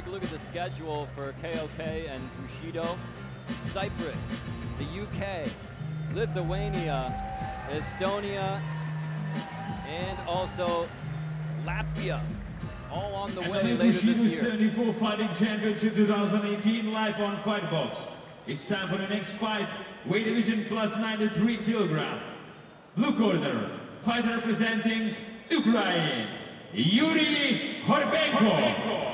take a look at the schedule for KOK and Bushido. Cyprus, the UK, Lithuania, Estonia, and also Latvia, all on the way later this Bushido year. 74 Fighting Championship 2018 live on Fightbox. It's time for the next fight, weight division plus 93 kilogram. Blue corner, fighter representing Ukraine, Yuri Gorbenko.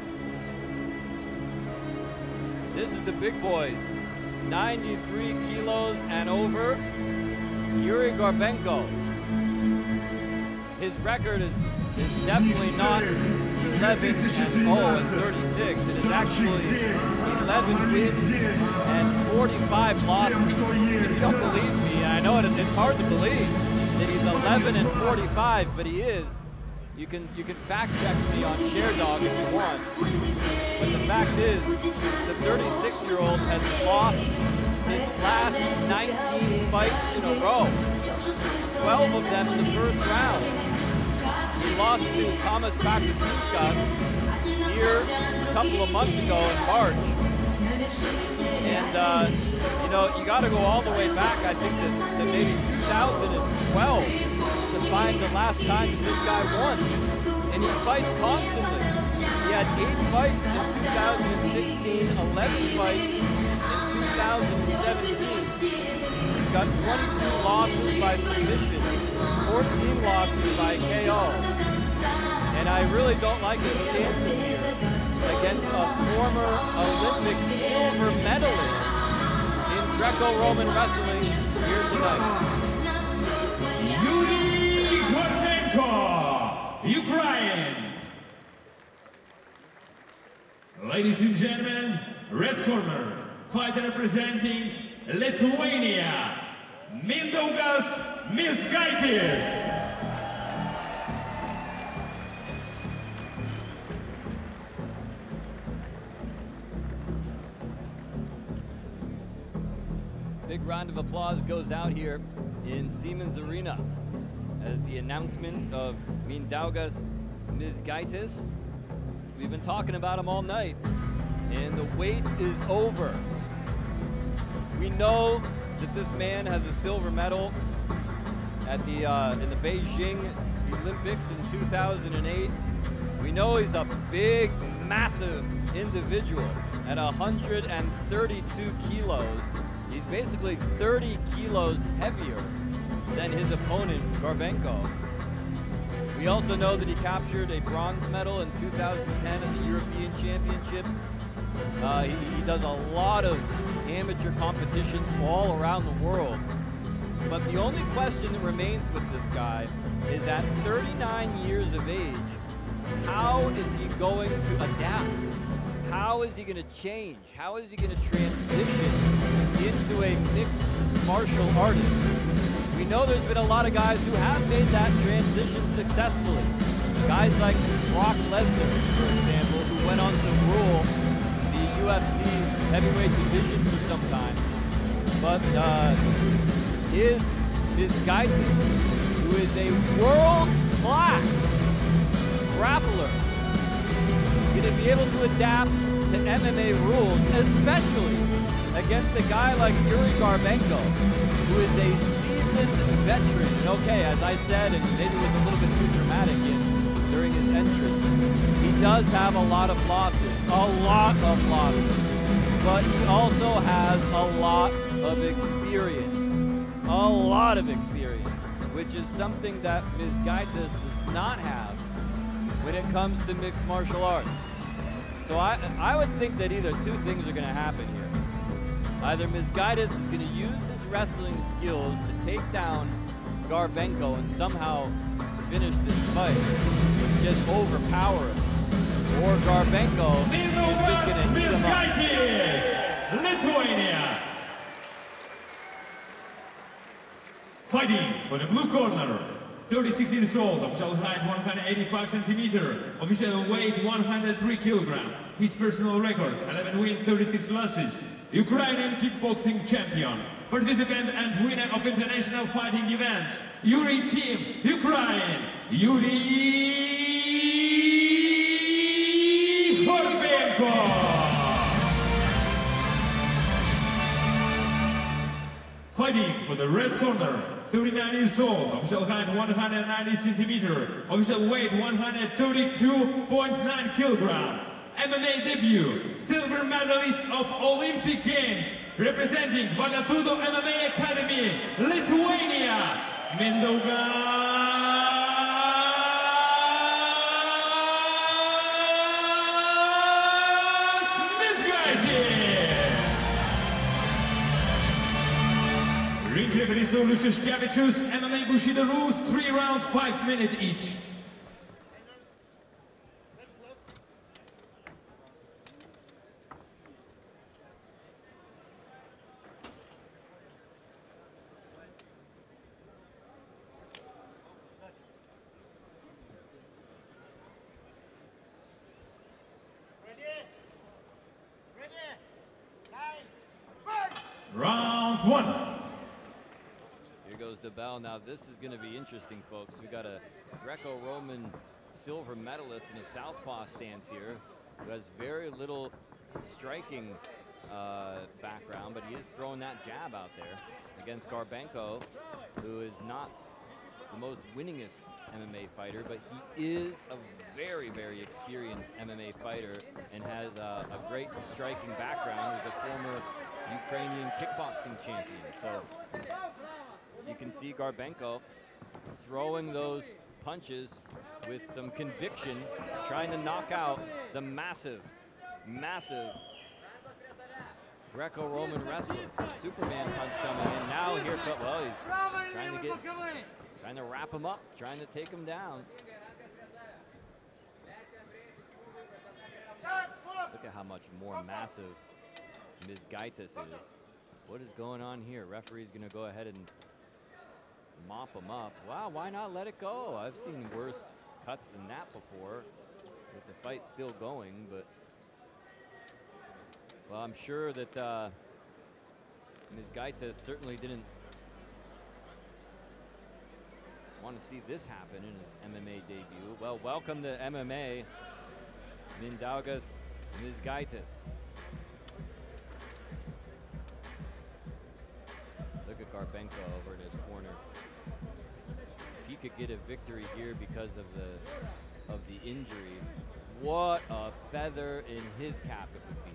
This is the big boys, 93 kilos and over, Yuri Gorbenko. His record is definitely not 11-0 and 36. It is actually 11 wins and 45 losses. If you don't believe me, I know it's hard to believe that he's 11 and 45, but he is. You can fact check me on ShareDog if you want. But the fact is, the 36-year-old has lost his last 19 fights in a row. 12 of them in the first round. He lost to Thomas Bakatiska here a couple of months ago in March. And, you know, you got to go all the way back, I think, to maybe 2012 to find the last time that this guy won. And he fights constantly. He had 8 fights in 2016, 11 fights in 2017. He's got 22 losses by submission, 14 losses by KO. And I really don't like his chances here against a former Olympic silver medalist in Greco-Roman wrestling here tonight. Yuri Gorbenko, Ukraine. Ladies and gentlemen, red corner, fighter representing Lithuania, Mindaugas Mizgaitis. Big round of applause goes out here in Siemens Arena as the announcement of Mindaugas Mizgaitis. We've been talking about him all night, and the wait is over. We know that this man has a silver medal at the in the Beijing Olympics in 2008. We know he's a big, massive individual at 132 kilos. He's basically 30 kilos heavier than his opponent, Gorbenko. We also know that he captured a bronze medal in 2010 at the European Championships. He does a lot of amateur competitions all around the world. But the only question that remains with this guy is at 39 years of age, how is he going to adapt? How is he going to change? How is he going to transition into a mixed martial artist? We know there's been a lot of guys who have made that transition successfully. Guys like Brock Lesnar, for example, who went on to rule the UFC heavyweight division for some time. But his Mizgaitis, who is a world-class grappler, going to be able to adapt to MMA rules, especially against a guy like Yuri Gorbenko, who is a seasoned veteran. And okay, as I said, and maybe was a little bit too dramatic during his entrance, he does have a lot of losses, but he also has a lot of experience, which is something that Mizgaitis does not have when it comes to mixed martial arts. So I would think that either two things are going to happen here. Either Mizgaitis is going to use his wrestling skills to take down Gorbenko and somehow finish this fight, just overpower him, or Gorbenko is just going to eat him up. Lithuania. Fighting for the blue corner, 36 years old, official height 185 centimeter, official weight 103 kilogram. His personal record, 11 wins, 36 losses. Ukrainian kickboxing champion, participant and winner of international fighting events. Yuri Team, Ukraine, Yuri Gorbenko. the red corner, 39 years old, official height 190 centimeter, official weight 132.9 kilogram. MMA debut, silver medalist of Olympic Games, representing Vagatudo MMA Academy, Lithuania, Mindaugas Mizgaitis. Ring referee Saulius Šeškevičius, MMA Bushido rules, 3 rounds, 5 minutes each. Round 1. Here goes the bell. Now this is going to be interesting, folks. We got a Greco-Roman silver medalist in a southpaw stance here, who has very little striking background, but he is throwing that jab out there against Garbenko, who is not the most winningest MMA fighter, but he is a very, very experienced MMA fighter and has a great striking background. He's a former Ukrainian kickboxing champion. So you can see Garbenko throwing those punches with some conviction, trying to knock out the massive, massive Greco-Roman wrestler. Superman punch coming in. Now here comes, well, he's trying to wrap him up, trying to take him down. Look at how much more massive Mizgaitis is. What is going on here? Referee's gonna go ahead and mop him up. Wow, why not let it go? I've seen worse cuts than that before, with the fight still going, but well, I'm sure that Mizgaitis certainly didn't want to see this happen in his MMA debut. Well, welcome to MMA, Mindaugas Mizgaitis. Look at Garbenko over in his corner. If he could get a victory here because of the injury, what a feather in his cap it would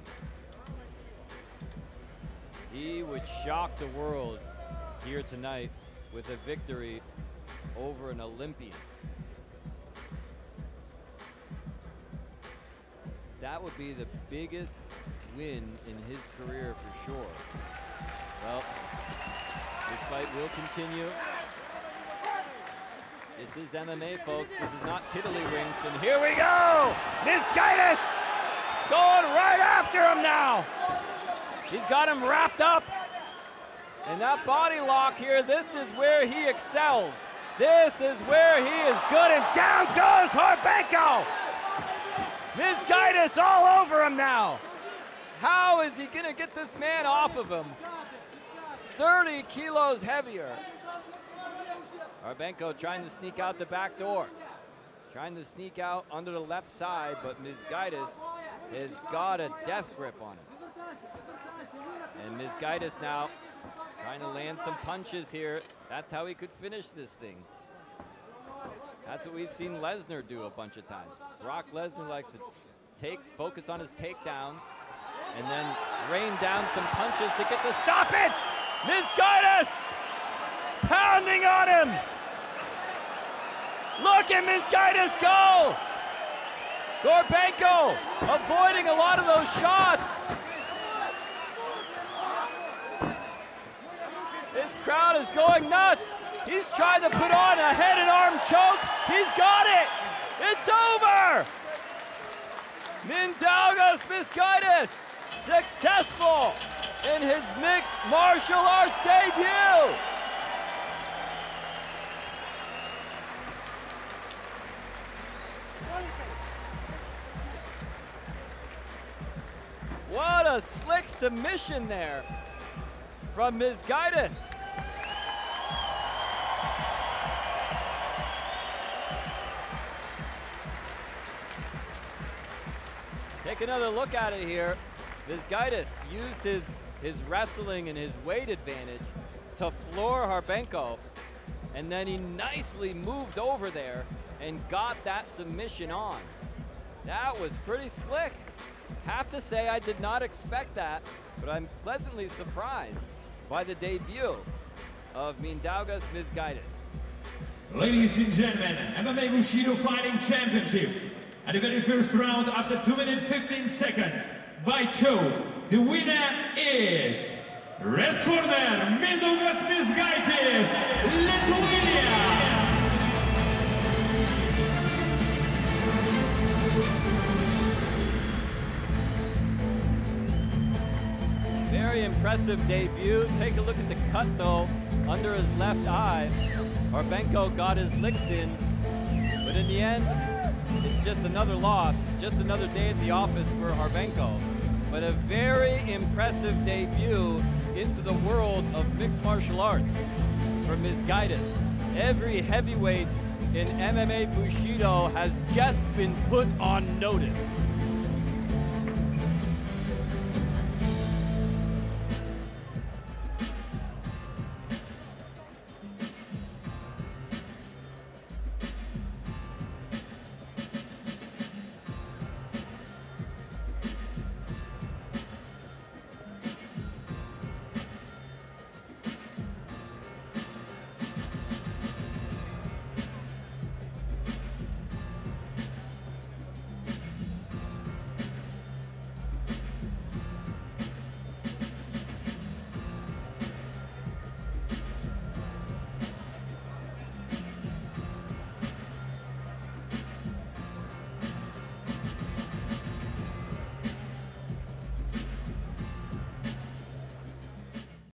be. He would shock the world here tonight with a victory over an Olympian. That would be the biggest win in his career for sure. Well, this fight will continue. This is MMA, folks. This is not tiddlywinks. And here we go! Mizgaitis going right after him now. He's got him wrapped up. And that body lock here, this is where he excels. This is where he is good, and down goes Garbenko! Mizgaitis all over him now. How is he gonna get this man off of him? 30 kilos heavier. Garbenko trying to sneak out the back door. Trying to sneak out under the left side, but Mizgaitis has got a death grip on him. And Mizgaitis now trying to land some punches here. That's how he could finish this thing. That's what we've seen Lesnar do a bunch of times. Brock Lesnar likes to focus on his takedowns and then rain down some punches to get the stoppage. Mizgaitis pounding on him. Look at Mizgaitis go. Garbenko avoiding a lot of those shots. This crowd is going nuts. He's trying to put on a head and arm choke. He's got it. It's over. Mindaugas Mizgaitis successful in his mixed martial arts debut. What a slick submission there from Mizgaitis. Take another look at it here. Mizgaitis used his wrestling and his weight advantage to floor Harbenko, and then he nicely moved over there and got that submission on. That was pretty slick. Have to say I did not expect that, but I'm pleasantly surprised by the debut of Mindaugas Mizgaitis. Ladies and gentlemen, MMA Bushido Fighting Championship. At the very first round, after 2 minutes 15 seconds, by choke, the winner is red corner, Mindaugas Mizgaitis, Lithuania. Very impressive debut. Take a look at the cut though, under his left eye. Harbenko got his licks in, but in the end, it's just another loss, just another day at the office for Harbenko. But a very impressive debut into the world of mixed martial arts for Mizgaitis. Every heavyweight in MMA Bushido has just been put on notice.